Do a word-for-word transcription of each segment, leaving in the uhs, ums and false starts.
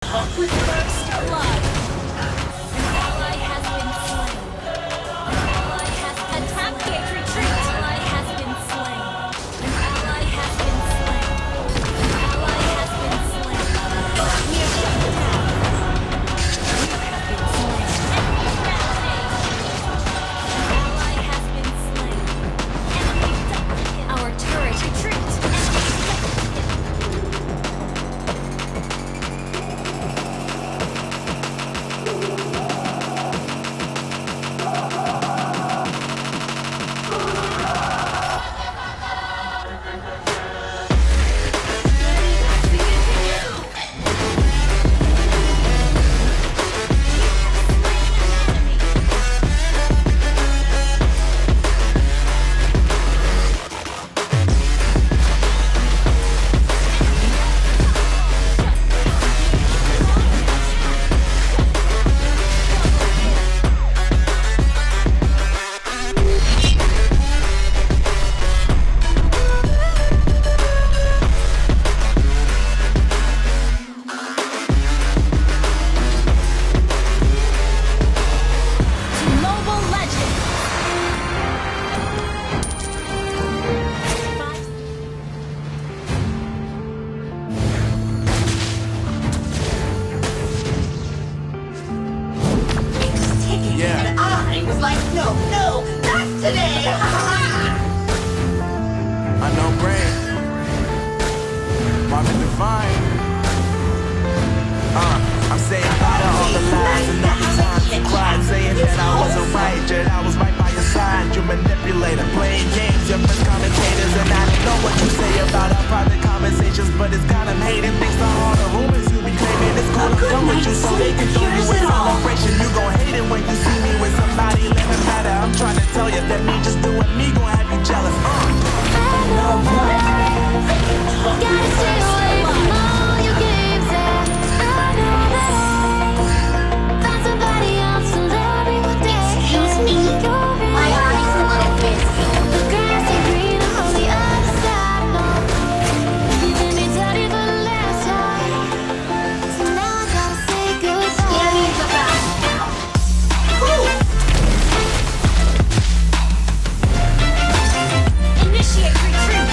With first blood, an ally has been slain. An ally has attack gate retreat. An ally has been slain. An ally has been slain. An ally has been slain. Near shut down. Have been slain. Enemy rampage. An ally has been slain. Enemy double kill. Our turret retreat. Enemy double kill. Mobile Legends! Yeah. And I was like, no, no, not today. I know brain. Marvin Divine. Uh, I'm saying bye to all the lies and all the times you cried, saying that I wasn't right, yet I was right by your side. You manipulator, playing games, your first commentators, and I don't know what you say about our private conversations, but it's got them hating. Thanks to all the rumors you be claiming, it's cool to come with you so they can throw you a celebration. You gon' hate it when you see me with somebody living better. I'm trying to tell you that me just doing me gon' have you jealous. Uh. Gotta stay away from all your games, and I know that I found somebody else to love me one day. Excuse me? My eyes a little busy. The grass ain't greener on the other side, no. You did me dirty for the last time, so now I gotta say goodbye. Yeah, he's about now. Cool. Initiate retreat.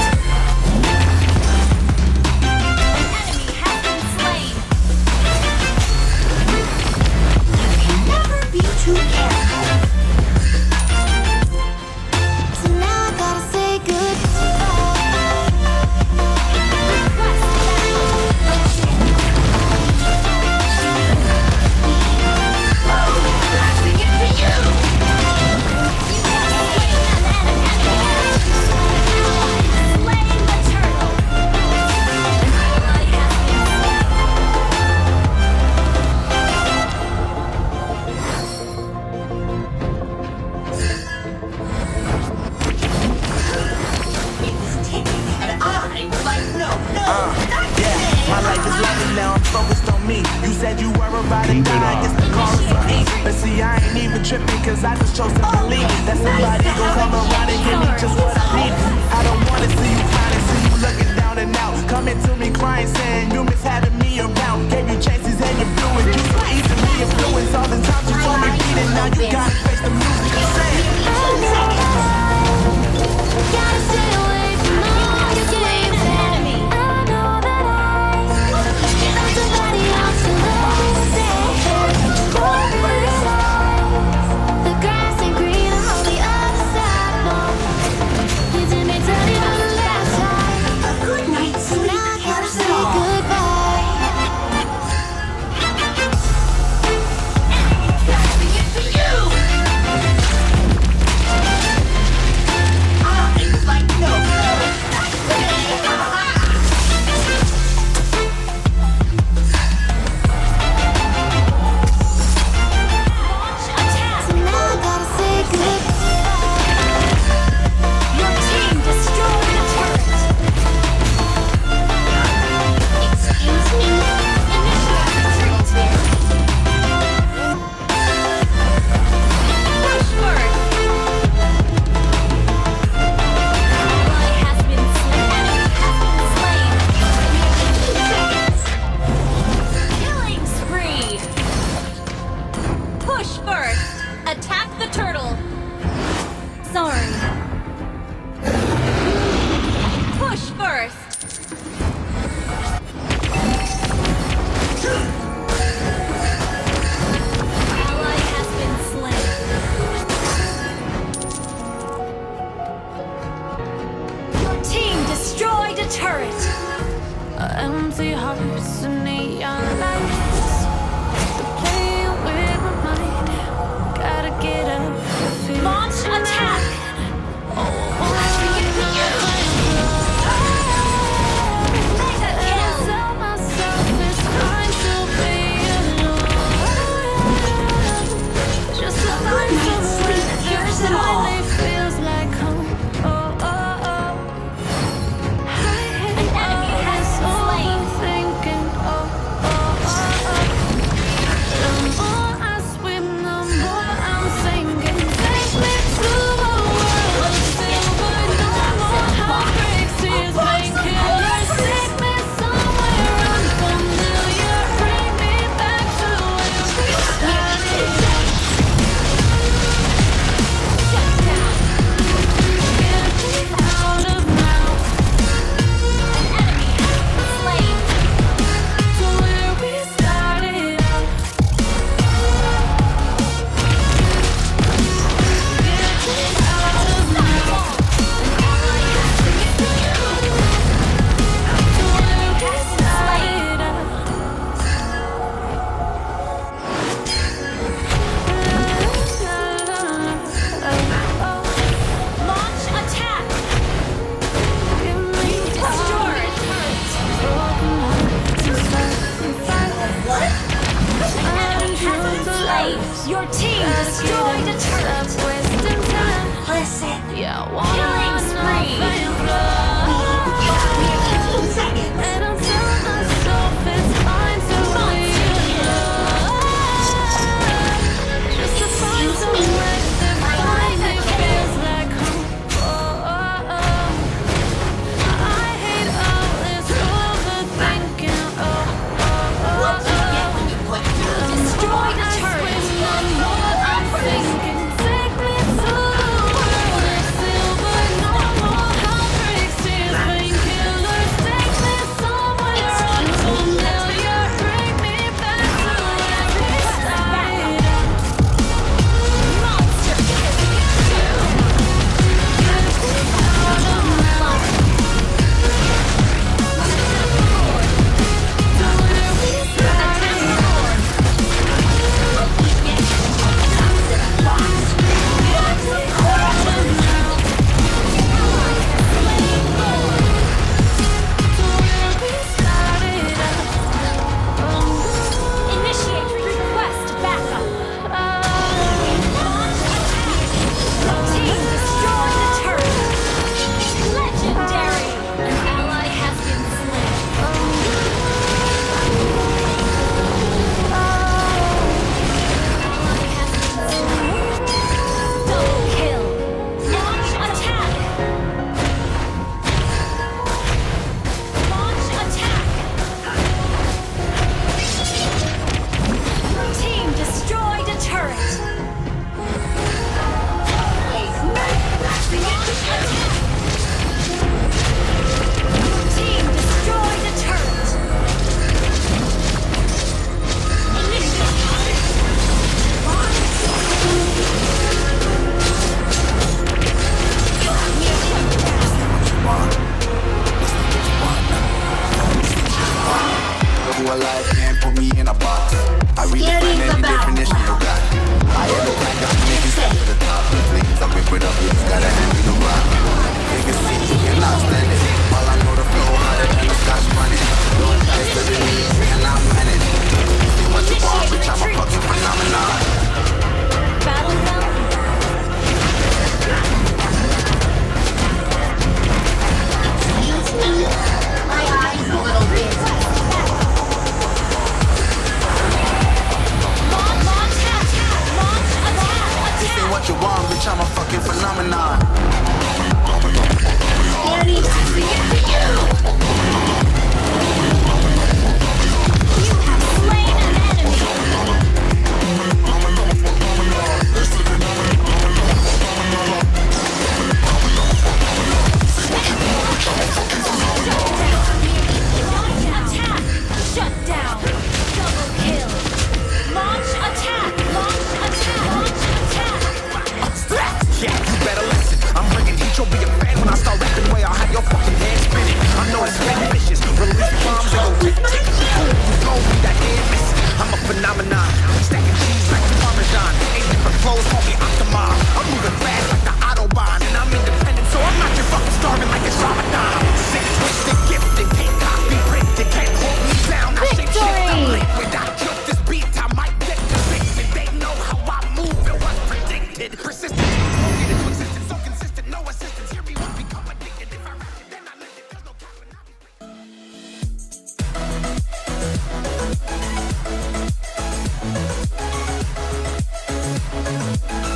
An enemy has been slain. You can never be too careful. So now I gotta say goodbye. Request Oh, blasting it for you. you have slain an enemy. Slain the turtle. An ally has been slain. It was ticking, and I was like, no, no, Uh, not yeah, today. my life is lovely now, I'm focused on me. You said you were about to die, I guess the call is for me. But see, I ain't even tripping, cause I just chose to believe that somebody gon' come around and give me just what I need. I don't wanna see you crying, see you looking down and out. Coming to me crying, saying you miss having me around. Gave you chances and you blew it, you so easily influenced. All the times you told me beat it, now you gotta face the music you saying. Gotta stay away from all your games, enemy. I know that I found somebody else to love me one day. The grass ain't greener on the other side, no. You did me dirty for the last time, A good night's so sleep now I gotta cures say it all. goodbye. Your team destroyed a turret. Listen. Yeah, killing spree. fifteen seconds. And I'm telling myself it's fine to leave just to find somewhere that finally feels like home. Oh, oh, oh. I hate all this overthinking. Oh, oh, oh, What you get oh. when you put your Destroy the turret. I know what I'm thinking. Take me to the world of silver. No more heartbreaks, tears, painkillers. Take me somewhere unfamiliar. Bring me back to where we started. Monster kill. Initiate request backup. Team destroy the turret. Legendary. An ally has been slain. Ally has been slain. Double kill. Launch attack. Launch attack. Team destroyed a turret. Team destroyed a turret. You alive, can't put me in a box. I really Scared find is any the definition you got. I am the kind of nigga step to the top. The flames, I whip it up, you just gotta hand me the rock. Niggas see you cannot stand it. All I know the flow harder than the scotch running. Don't test to the knees, we cannot manage. See what you want, bitch, I'm a fucking phenomenon. Battle bell. My eyes a little bit. Launch, launch attack. Launch attack. This ain't what you want, bitch, I'm a fucking phenomenon. Danny, I forget for you. You have slain an enemy. Launch attack. Shut down. Double kill. Launch attack. Launch attack. Launch attack. Yeah, you better listen. I'm bringing heat, you'll be a fan when I start rapping way. I'll have your fucking head spinning. I know it's been vicious. Release bombs and go rip. Boom, you told me that head miss. I'm a phenomenon. Stacking cheese like Parmesan. Ain't different flows, call me Octomom. I'm moving fast like the Autobahn. And I'm independent, so I'm not your fucking starving like it's Ramadan. Sick, twisted, gifted, can't copy, printed, can't hold me down. I shake shit, I'm liquid. I killed this beat, I might get convicted. They know how I move, it was predicted. Persistent, get into existence, so consistent, no assistance. Hear me, won't become addicted. If I rap it, then I live it. There's no capping, I'll be Double